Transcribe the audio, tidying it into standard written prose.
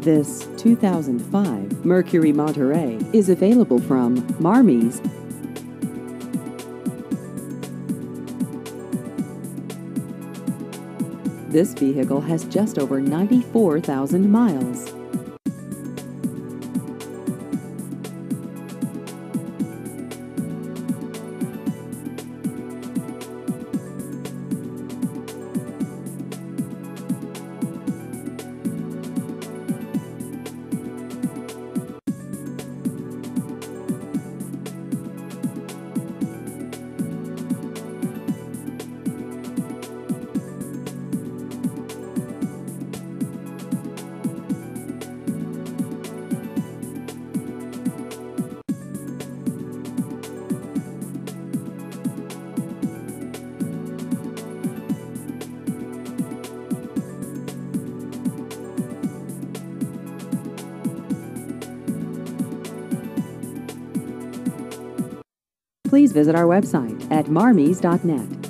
This 2005 Mercury Monterey is available from Marmies. This vehicle has just over 94,000 miles. Please visit our website at marmies.net.